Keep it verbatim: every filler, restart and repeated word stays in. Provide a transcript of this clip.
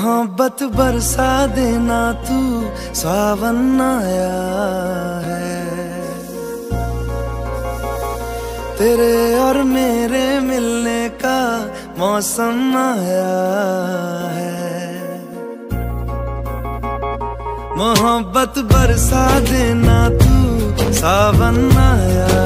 मोहब्बत बरसा देना तू, सावन आया है। तेरे और मेरे मिलने का मौसम आया है। मोहब्बत बरसा देना तू, सावन आया